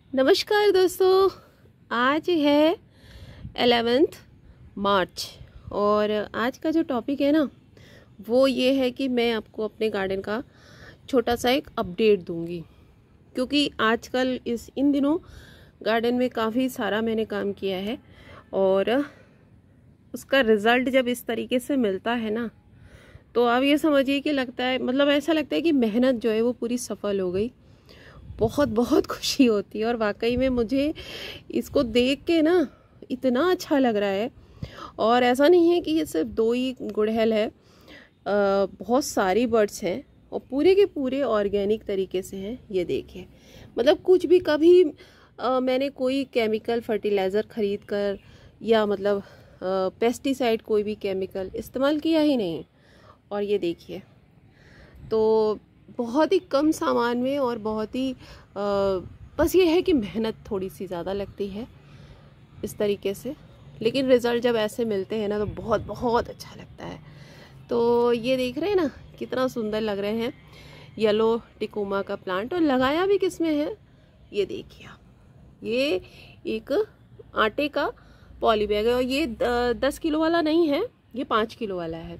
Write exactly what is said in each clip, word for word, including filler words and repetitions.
नमस्कार दोस्तों, आज है एलेवेंथ मार्च और आज का जो टॉपिक है ना वो ये है कि मैं आपको अपने गार्डन का छोटा सा एक अपडेट दूंगी, क्योंकि आजकल इस इन दिनों गार्डन में काफ़ी सारा मैंने काम किया है और उसका रिज़ल्ट जब इस तरीके से मिलता है ना तो आप ये समझिए कि लगता है, मतलब ऐसा लगता है कि मेहनत जो है वो पूरी सफल हो गई। बहुत बहुत खुशी होती है और वाकई में मुझे इसको देख के ना इतना अच्छा लग रहा है। और ऐसा नहीं है कि ये सिर्फ दो ही गुड़हल है, आ, बहुत सारी बर्ड्स हैं और पूरे के पूरे ऑर्गेनिक तरीके से हैं। ये देखिए, मतलब कुछ भी कभी आ, मैंने कोई केमिकल फर्टिलाइज़र ख़रीद कर या मतलब पेस्टिसाइड कोई भी केमिकल इस्तेमाल किया ही नहीं। और ये देखिए, तो बहुत ही कम सामान में और बहुत ही आ, बस ये है कि मेहनत थोड़ी सी ज़्यादा लगती है इस तरीके से, लेकिन रिज़ल्ट जब ऐसे मिलते हैं ना तो बहुत बहुत अच्छा लगता है। तो ये देख रहे हैं ना कितना सुंदर लग रहे हैं येलो टिकोमा का प्लांट। और लगाया भी किस में है, ये देखिए, ये एक आटे का पॉली बैग है और ये दस किलो वाला नहीं है, ये पाँच किलो वाला है,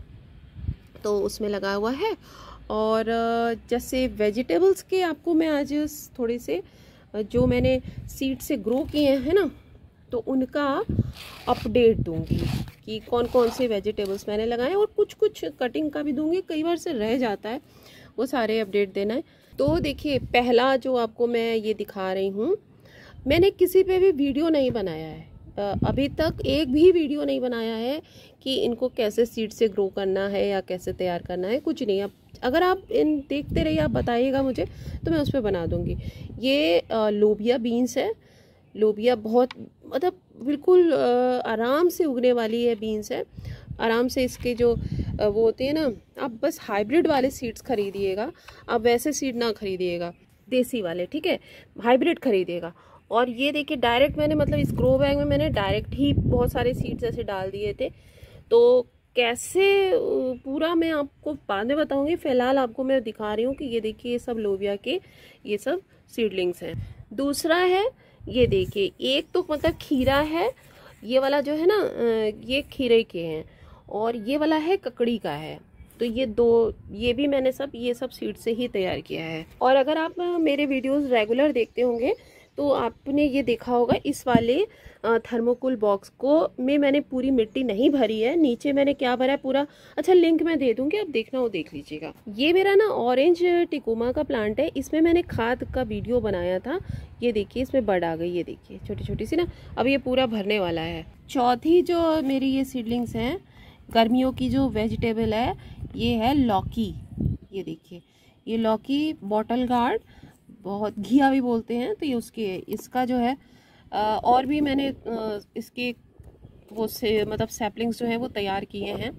तो उसमें लगा हुआ है। और जैसे वेजिटेबल्स के आपको मैं आज थोड़े से जो मैंने सीड से ग्रो किए हैं ना तो उनका अपडेट दूंगी कि कौन कौन से वेजिटेबल्स मैंने लगाए, और कुछ कुछ कटिंग का भी दूंगी, कई बार से रह जाता है, वो सारे अपडेट देना है। तो देखिए, पहला जो आपको मैं ये दिखा रही हूँ, मैंने किसी पे भी वीडियो नहीं बनाया है, अभी तक एक भी वीडियो नहीं बनाया है कि इनको कैसे सीड से ग्रो करना है या कैसे तैयार करना है, कुछ नहीं। अब अगर आप इन देखते रहिए, आप बताइएगा मुझे तो मैं उस पर बना दूंगी। ये लोबिया बीन्स है। लोबिया बहुत मतलब बिल्कुल आराम से उगने वाली है बीन्स है। आराम से इसके जो वो होते हैं ना, आप बस हाइब्रिड वाले सीड्स खरीदिएगा, आप वैसे सीड ना खरीदिएगा, देसी वाले, ठीक है, हाइब्रिड खरीदिएगा। और ये देखिए, डायरेक्ट मैंने मतलब इस ग्रो बैग में मैंने डायरेक्ट ही बहुत सारे सीड्स ऐसे डाल दिए थे। तो कैसे पूरा मैं आपको बाद में बताऊंगी, फिलहाल आपको मैं दिखा रही हूँ कि ये देखिए, ये सब लोबिया के ये सब सीडलिंग्स हैं। दूसरा है, ये देखिए, एक तो मतलब खीरा है, ये वाला जो है ना ये खीरे के हैं, और ये वाला है ककड़ी का है। तो ये दो, ये भी मैंने सब ये सब सीड से ही तैयार किया है। और अगर आप मेरे वीडियोस रेगुलर देखते होंगे तो आपने ये देखा होगा, इस वाले थर्मोकोल बॉक्स को में मैंने पूरी मिट्टी नहीं भरी है, नीचे मैंने क्या भरा है पूरा, अच्छा लिंक मैं दे दूंगी, आप देखना, वो देख लीजिएगा। ये मेरा ना ऑरेंज टिकोमा का प्लांट है, इसमें मैंने खाद का वीडियो बनाया था। ये देखिए, इसमें बड़ आ गई, ये देखिए छोटी छोटी सी ना, अब ये पूरा भरने वाला है। चौथी जो मेरी ये सीडलिंग्स हैं, गर्मियों की जो वेजिटेबल है, ये है लौकी। ये देखिए, ये लौकी बॉटल गार्ड, बहुत घिया भी बोलते हैं, तो ये उसके इसका जो है और भी मैंने इसके वो से मतलब सैपलिंग्स जो हैं वो तैयार किए हैं।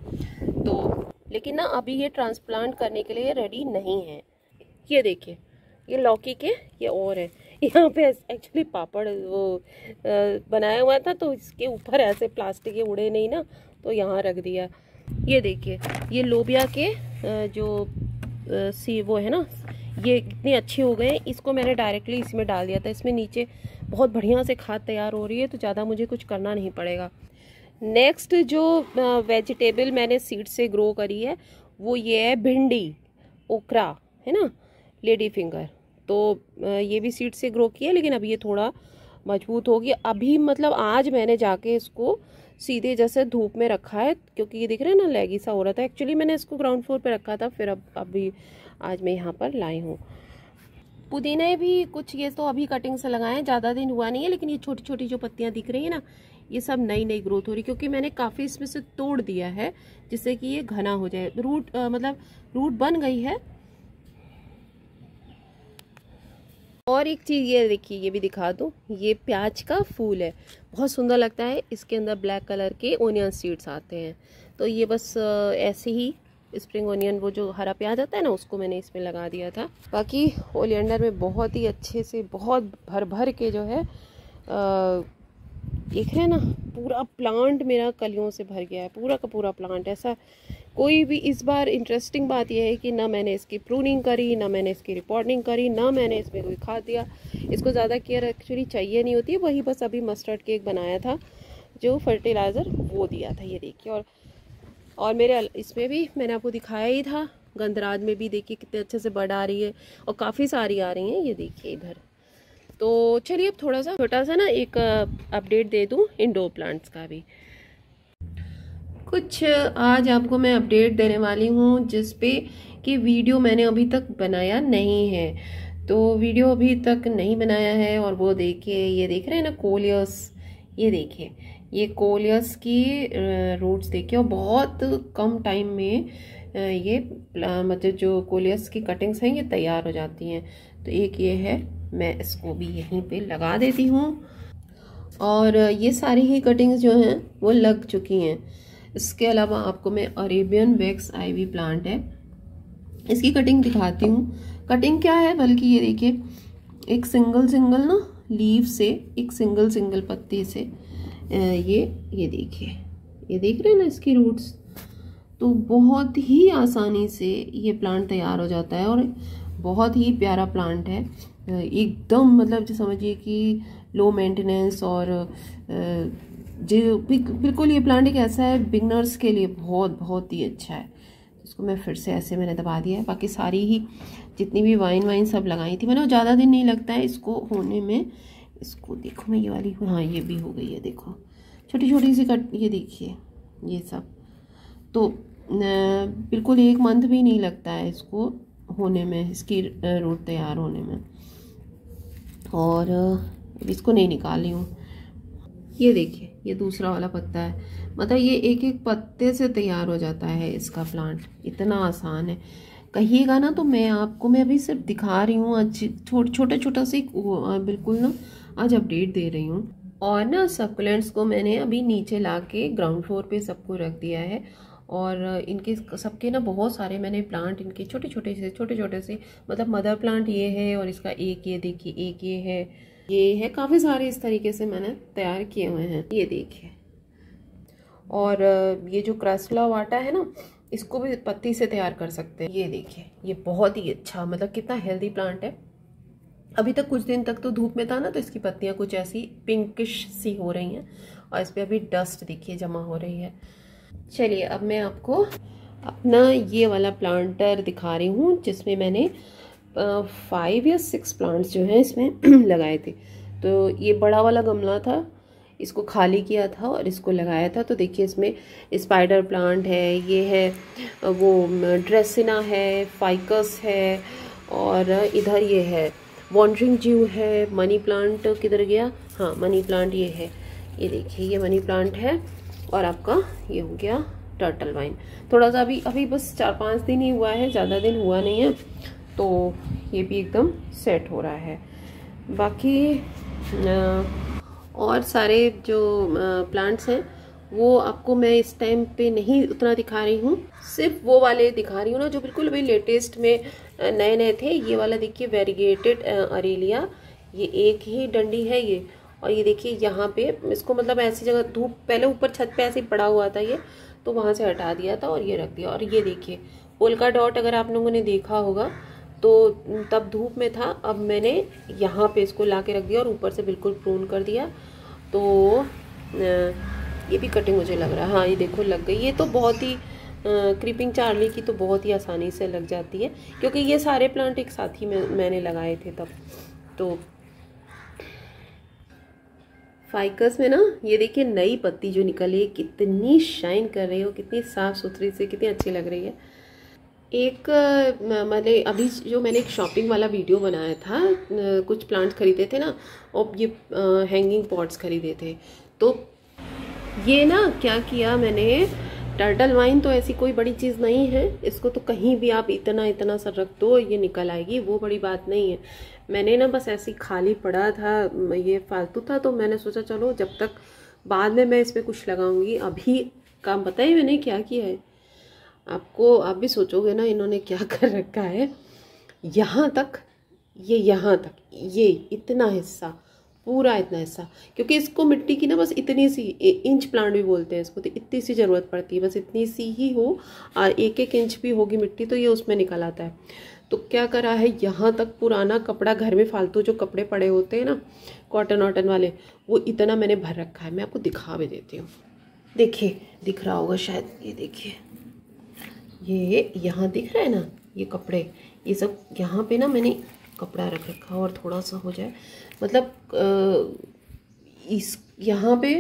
तो लेकिन ना अभी ये ट्रांसप्लांट करने के लिए रेडी नहीं है। ये देखिए, ये लौकी के ये और है, यहाँ पे एक्चुअली पापड़ वो बनाया हुआ था, तो इसके ऊपर ऐसे प्लास्टिक के उड़े नहीं ना, तो यहाँ रख दिया। ये देखिए, ये लोबिया के जो सी वो है ना, ये इतने अच्छे हो गए, इसको मैंने डायरेक्टली इसमें डाल दिया था। इसमें नीचे बहुत बढ़िया से खाद तैयार हो रही है, तो ज़्यादा मुझे कुछ करना नहीं पड़ेगा। नेक्स्ट जो वेजिटेबल मैंने सीड से ग्रो करी है वो ये है भिंडी, ओकरा है ना, लेडी फिंगर। तो ये भी सीड से ग्रो किया, लेकिन अब ये थोड़ा मजबूत होगी। अभी मतलब आज मैंने जाके इसको सीधे जैसे धूप में रखा है, क्योंकि ये दिख रहा है ना लैगी सा हो रहा था। एक्चुअली मैंने इसको ग्राउंड फ्लोर पे रखा था, फिर अब अभी आज मैं यहाँ पर लाई हूँ। पुदीने भी कुछ ये तो अभी कटिंग से लगाए हैं, ज़्यादा दिन हुआ नहीं है, लेकिन ये छोटी छोटी जो पत्तियाँ दिख रही है ना, ये सब नई नई ग्रोथ हो रही, क्योंकि मैंने काफ़ी इसमें से तोड़ दिया है जिससे कि ये घना हो जाए। रूट आ, मतलब रूट बन गई है। और एक चीज़ ये देखिए, ये भी दिखा दूँ, ये प्याज का फूल है, बहुत सुंदर लगता है। इसके अंदर ब्लैक कलर के ओनियन सीड्स आते हैं, तो ये बस ऐसे ही स्प्रिंग ओनियन, वो जो हरा प्याज आता है ना, उसको मैंने इसमें लगा दिया था। बाकी ओलियंडर में बहुत ही अच्छे से बहुत भर भर के जो है देख रहे हैं ना, पूरा प्लांट मेरा कलियों से भर गया है, पूरा का पूरा प्लांट। ऐसा कोई भी इस बार इंटरेस्टिंग बात यह है कि ना मैंने इसकी प्रूनिंग करी, ना मैंने इसकी रिपोर्टिंग करी, ना मैंने इसमें कोई खाद दिया। इसको ज़्यादा केयर एक्चुअली चाहिए नहीं होती है। वही बस अभी मस्टर्ड केक बनाया था, जो फर्टिलाइज़र वो दिया था, ये देखिए। और और मेरे इसमें भी मैंने आपको दिखाया ही था, गंधराज में भी देखिए कितने अच्छे से बड़ आ रही है और काफ़ी सारी आ रही हैं, ये देखिए इधर। तो चलिए अब थोड़ा सा छोटा सा ना एक अपडेट दे दूँ इंडोर प्लांट्स का भी। कुछ आज आपको मैं अपडेट देने वाली हूँ जिस पे कि वीडियो मैंने अभी तक बनाया नहीं है। तो वीडियो अभी तक नहीं बनाया है, और वो देखिए, ये देख रहे हैं ना कोलियस, ये देखिए ये कोलियस की रूट्स देखिए, और बहुत कम टाइम में ये मतलब जो कोलियस की कटिंग्स हैं ये तैयार हो जाती हैं। तो एक ये है, मैं इसको भी यहीं पे लगा देती हूँ। और ये सारी ही कटिंग्स जो हैं वो लग चुकी हैं। इसके अलावा आपको मैं अरेबियन वैक्स आईवी प्लांट है, इसकी कटिंग दिखाती हूँ। कटिंग क्या है, बल्कि ये देखिए, एक सिंगल सिंगल ना लीव से, एक सिंगल सिंगल पत्ती से ये ये देखिए, ये देख रहे हैं ना इसकी रूट्स। तो बहुत ही आसानी से ये प्लांट तैयार हो जाता है, और बहुत ही प्यारा प्लांट है एकदम, मतलब जो समझिए कि लो मेंटेनेंस। और जो बिल्कुल ये प्लांट एक ऐसा है बिगनर्स के लिए बहुत बहुत ही अच्छा है। इसको मैं फिर से ऐसे मैंने दबा दिया है। बाकी सारी ही जितनी भी वाइन वाइन सब लगाई थी मैंने, वो ज़्यादा दिन नहीं लगता है इसको होने में। इसको देखो, मैं ये वाली, हाँ ये भी हो गई है, देखो छोटी छोटी सी कट, ये देखिए ये सब। तो बिल्कुल एक मंथ भी नहीं लगता है इसको होने में, इसकी रूट तैयार होने में। और इसको नहीं निकाल रही हूँ। ये देखिए, ये दूसरा वाला पत्ता है, मतलब ये एक एक पत्ते से तैयार हो जाता है इसका प्लांट। इतना आसान है, कहिएगा ना तो मैं आपको, मैं अभी सिर्फ दिखा रही हूँ आज, छोटा छोटा से बिल्कुल ना आज अपडेट दे रही हूँ। और ना सकुलेंट्स को मैंने अभी नीचे ला के ग्राउंड फ्लोर पे सबको रख दिया है। और इनके सबके ना बहुत सारे मैंने प्लांट, इनके छोटे छोटे से छोटे छोटे से, मतलब मदर प्लांट ये है, और इसका एक ये देखिए, एक ये है, ये है, काफ़ी सारे इस तरीके से मैंने तैयार किए हुए हैं, ये देखिए। और ये जो क्रैसुला वाटा है ना, इसको भी पत्ती से तैयार कर सकते हैं, ये देखिए। ये बहुत ही अच्छा, मतलब कितना हेल्दी प्लांट है। अभी तक कुछ दिन तक तो धूप में था ना, तो इसकी पत्तियां कुछ ऐसी पिंकिश सी हो रही हैं, और इस पर अभी डस्ट देखिए जमा हो रही है। चलिए अब मैं आपको अपना ये वाला प्लांटर दिखा रही हूँ, जिसमें मैंने फाइव या सिक्स प्लांट्स जो हैं इसमें लगाए थे। तो ये बड़ा वाला गमला था, इसको खाली किया था और इसको लगाया था। तो देखिए इसमें स्पाइडर प्लांट है, ये है वो ड्रेसिना है, फाइकस है, और इधर ये है वॉन्डरिंग ज्यू है। मनी प्लांट किधर गया, हाँ मनी प्लांट ये है, ये देखिए ये मनी प्लांट है। और आपका ये हो गया टर्टल वाइन। थोड़ा सा अभी अभी बस चार पाँच दिन ही हुआ है, ज़्यादा दिन हुआ नहीं है, तो ये भी एकदम सेट हो रहा है। बाकी और सारे जो प्लांट्स हैं वो आपको मैं इस टाइम पे नहीं उतना दिखा रही हूँ, सिर्फ वो वाले दिखा रही हूँ ना जो बिल्कुल अभी लेटेस्ट में नए नए थे। ये वाला देखिए वेरीगेटेड अरेलिया, ये एक ही डंडी है ये। और ये देखिए यहाँ पे इसको, मतलब ऐसी जगह धूप, पहले ऊपर छत पे ऐसे पड़ा हुआ था ये, तो वहाँ से हटा दिया था और ये रख दिया। और ये देखिए पोल्का डॉट, अगर आप लोगों ने देखा होगा तो तब धूप में था, अब मैंने यहाँ पे इसको ला के रख दिया और ऊपर से बिल्कुल प्रून कर दिया। तो ये भी कटिंग मुझे लग रहा है, हाँ ये देखो लग गई। ये तो बहुत ही क्रीपिंग चार्ली की तो बहुत ही आसानी से लग जाती है, क्योंकि ये सारे प्लांट एक साथ ही में मैंने लगाए थे तब। तो फाइकस में ना ये देखिए नई पत्ती जो निकली है, कितनी शाइन कर रही हो, कितनी साफ़ सुथरी से, कितनी अच्छी लग रही है। एक मतलब अभी जो मैंने एक शॉपिंग वाला वीडियो बनाया था, कुछ प्लांट्स खरीदे थे ना, और ये हैंगिंग पॉट्स खरीदे थे। तो ये ना क्या किया मैंने, टर्टल वाइन तो ऐसी कोई बड़ी चीज़ नहीं है, इसको तो कहीं भी आप इतना इतना सा रख दो ये निकल आएगी, वो बड़ी बात नहीं है। मैंने ना बस ऐसी खाली पड़ा था, ये फालतू था, तो मैंने सोचा चलो जब तक बाद में मैं इस पर कुछ लगाऊंगी, अभी काम बताइए मैंने क्या किया है आपको। आप भी सोचोगे ना इन्होंने क्या कर रखा है। यहाँ तक, ये यहाँ तक, ये इतना हिस्सा पूरा इतना हिस्सा, क्योंकि इसको मिट्टी की ना बस इतनी सी, इंच प्लांट भी बोलते हैं इसको, तो इतनी सी ज़रूरत पड़ती है, बस इतनी सी ही हो और एक एक इंच भी होगी मिट्टी तो ये उसमें निकल आता है। तो क्या करा है, यहाँ तक पुराना कपड़ा, घर में फालतू जो कपड़े पड़े होते हैं ना कॉटन वॉटन वाले, वो इतना मैंने भर रखा है। मैं आपको दिखा भी देती हूँ, देखिए दिख रहा होगा शायद, ये देखिए, ये यहाँ दिख रहा है ना, ये कपड़े, ये सब यहाँ पे ना मैंने कपड़ा रख रखा और थोड़ा सा हो जाए, मतलब इस यहाँ पे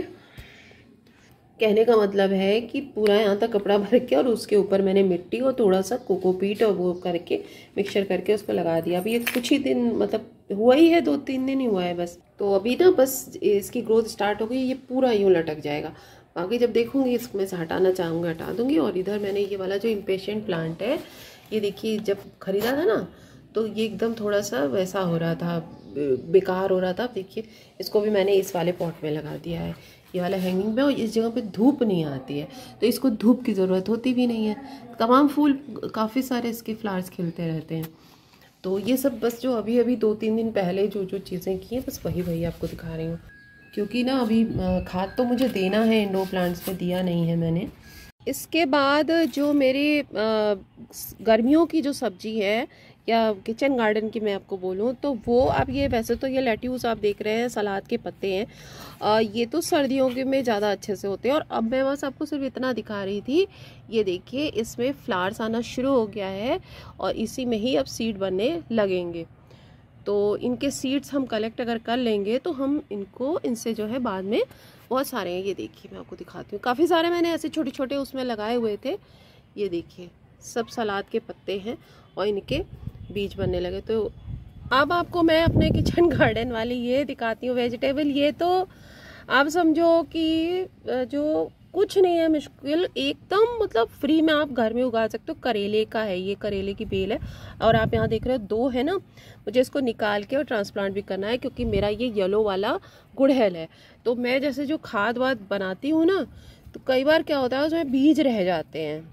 कहने का मतलब है कि पूरा यहाँ तक कपड़ा भर के और उसके ऊपर मैंने मिट्टी और थोड़ा सा कोकोपीट और वो करके मिक्सचर करके उसको लगा दिया। अभी ये कुछ ही दिन, मतलब हुआ ही है, दो तीन दिन ही हुआ है बस। तो अभी ना बस इसकी ग्रोथ स्टार्ट हो गई, ये पूरा यूँ लटक जाएगा। बाकी जब देखूँगी इसमें से हटाना चाहूँगी हटा दूँगी। और इधर मैंने ये वाला जो इम्पेशेंट प्लांट है, ये देखिए जब ख़रीदा था ना तो ये एकदम थोड़ा सा वैसा हो रहा था, बेकार हो रहा था। देखिए इसको भी मैंने इस वाले पॉट में लगा दिया है, ये वाला हैंगिंग में। और इस जगह पे धूप नहीं आती है तो इसको धूप की ज़रूरत होती भी नहीं है। तमाम फूल, काफ़ी सारे इसके फ्लावर्स खिलते रहते हैं। तो ये सब बस जो अभी अभी दो तीन दिन पहले जो जो चीज़ें की हैं, बस वही वही आपको दिखा रही हूँ। क्योंकि ना अभी खाद तो मुझे देना है, इंडोर प्लांट्स में दिया नहीं है मैंने। इसके बाद जो मेरी गर्मियों की जो सब्जी है या किचन गार्डन की मैं आपको बोलूँ तो वो, अब ये वैसे तो ये लेट्यूस आप देख रहे हैं, सलाद के पत्ते हैं, आ, ये तो सर्दियों के में ज़्यादा अच्छे से होते हैं। और अब मैं बस आपको सिर्फ इतना दिखा रही थी, ये देखिए इसमें फ्लावर्स आना शुरू हो गया है और इसी में ही अब सीड बनने लगेंगे। तो इनके सीड्स हम कलेक्ट अगर कर लेंगे तो हम इनको, इनसे जो है बाद में बहुत सारे हैं, ये देखिए मैं आपको दिखाती हूँ। काफ़ी सारे मैंने ऐसे छोटे छोटे उसमें लगाए हुए थे, ये देखिए सब सलाद के पत्ते हैं और इनके बीज बनने लगे। तो अब आपको मैं अपने किचन गार्डन वाली ये दिखाती हूँ वेजिटेबल। ये तो आप समझो कि जो कुछ नहीं है मुश्किल, एकदम मतलब फ्री में आप घर में उगा सकते हो। करेले का है ये, करेले की बेल है और आप यहाँ देख रहे हो दो है ना, मुझे इसको निकाल के और ट्रांसप्लांट भी करना है क्योंकि मेरा ये येलो वाला गुड़हल है। तो मैं जैसे जो खाद वाद बनाती हूँ ना, तो कई बार क्या होता है उसमें बीज रह जाते हैं,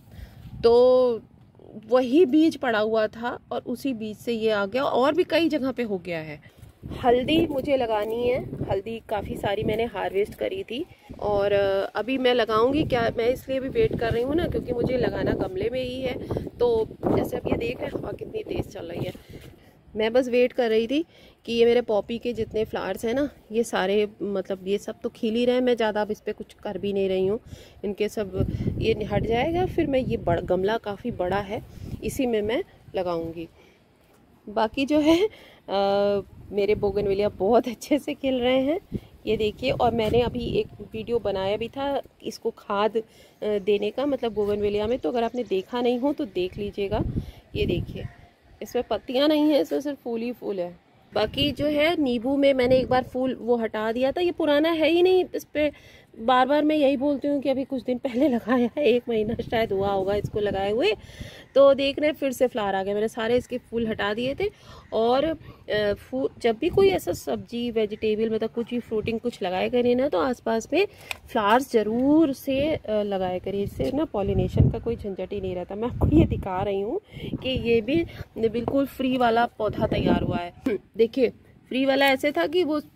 तो वही बीज पड़ा हुआ था और उसी बीज से ये आ गया। और भी कई जगह पे हो गया है। हल्दी मुझे लगानी है, हल्दी काफ़ी सारी मैंने हार्वेस्ट करी थी और अभी मैं लगाऊंगी। क्या मैं इसलिए भी वेट कर रही हूँ ना, क्योंकि मुझे लगाना गमले में ही है। तो जैसे अब ये देख रहे हैं हवा कितनी तेज़ चल रही है, मैं बस वेट कर रही थी कि ये मेरे पॉपी के जितने फ्लावर्स हैं ना, ये सारे मतलब ये सब तो खिल ही रहे हैं। मैं ज़्यादा अब इस पर कुछ कर भी नहीं रही हूँ, इनके सब ये हट जाएगा फिर मैं ये बड़ गमला काफ़ी बड़ा है, इसी में मैं लगाऊंगी। बाकी जो है आ, मेरे बोगनविलिया बहुत अच्छे से खिल रहे हैं, ये देखिए। और मैंने अभी एक वीडियो बनाया भी था इसको खाद देने का, मतलब बोगनविलिया में, तो अगर आपने देखा नहीं हो तो देख लीजिएगा। ये देखिए इसमें पत्तियां नहीं है, इसमें सिर्फ फूल ही फूल है। बाकी जो है नींबू में मैंने एक बार फूल वो हटा दिया था, ये पुराना है ही नहीं। इस पर बार बार मैं यही बोलती हूँ कि अभी कुछ दिन पहले लगाया है, एक महीना शायद हुआ होगा इसको लगाए हुए। तो देख रहे फिर से फ्लावर आ गए, मैंने सारे इसके फूल हटा दिए थे। और फूल, जब भी कोई ऐसा सब्जी वेजिटेबल मतलब कुछ भी फ्रूटिंग कुछ लगाए करिए ना, तो आसपास में फ्लावर्स ज़रूर से लगाए करिए, इससे ना पॉलिनेशन का कोई झंझट ही नहीं रहता। मैं आपको ये दिखा रही हूँ कि ये भी बिल्कुल फ्री वाला पौधा तैयार हुआ है। देखिए फ्री वाला ऐसे था कि वो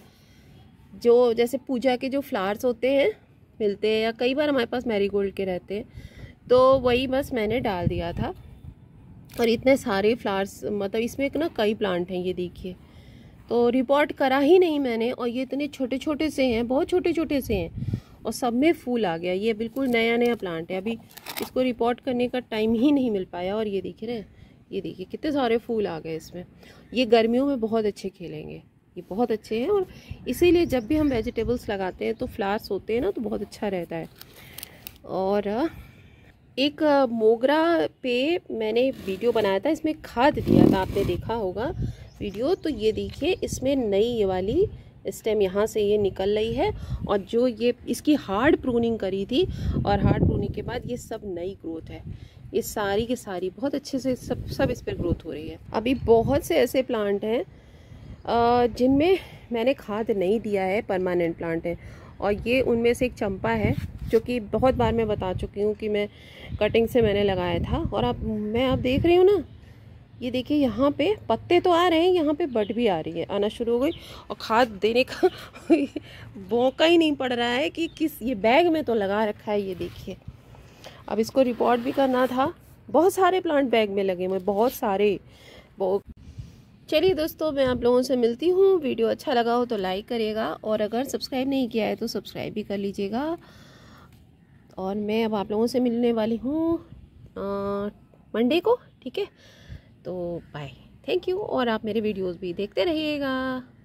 जो जैसे पूजा के जो फ्लावर्स होते हैं मिलते हैं, या कई बार हमारे पास मैरीगोल्ड के रहते हैं, तो वही बस मैंने डाल दिया था। और इतने सारे फ्लावर्स, मतलब इसमें एक ना कई प्लांट हैं, ये देखिए। तो रिपोर्ट करा ही नहीं मैंने, और ये इतने छोटे छोटे से हैं, बहुत छोटे छोटे से हैं, और सब में फूल आ गया। ये बिल्कुल नया नया प्लांट है, अभी इसको रिपोर्ट करने का टाइम ही नहीं मिल पाया। और ये देखिए ना, ये देखिए कितने सारे फूल आ गए इसमें। ये गर्मियों में बहुत अच्छे खिलेंगे, ये बहुत अच्छे हैं। और इसीलिए जब भी हम वेजिटेबल्स लगाते हैं तो फ्लावर्स होते हैं ना, तो बहुत अच्छा रहता है। और एक मोगरा पे मैंने वीडियो बनाया था, इसमें खाद दिया था, आपने देखा होगा वीडियो। तो ये देखिए इसमें नई ये वाली स्टेम यहाँ से ये निकल रही है, और जो ये इसकी हार्ड प्रूनिंग करी थी, और हार्ड प्रूनिंग के बाद ये सब नई ग्रोथ है। ये सारी की सारी बहुत अच्छे से सब सब इस पर ग्रोथ हो रही है। अभी बहुत से ऐसे प्लांट हैं जिनमें मैंने खाद नहीं दिया है, परमानेंट प्लांट है। और ये उनमें से एक चंपा है, जो कि बहुत बार मैं बता चुकी हूँ कि मैं कटिंग से मैंने लगाया था। और अब मैं आप देख रही हूँ ना, ये देखिए यहाँ पे पत्ते तो आ रहे हैं, यहाँ पे बड भी आ रही है, आना शुरू हो गई। और खाद देने का मौका ही नहीं पड़ रहा है कि किस, ये बैग में तो लगा रखा है, ये देखिए। अब इसको रिपोर्ट भी करना था। बहुत सारे प्लांट बैग में लगे हुए, बहुत सारे। बहुत चलिए दोस्तों, मैं आप लोगों से मिलती हूँ। वीडियो अच्छा लगा हो तो लाइक करिएगा, और अगर सब्सक्राइब नहीं किया है तो सब्सक्राइब भी कर लीजिएगा। और मैं अब आप लोगों से मिलने वाली हूँ मंडे को, ठीक है। तो बाय, थैंक यू। और आप मेरे वीडियोस भी देखते रहिएगा।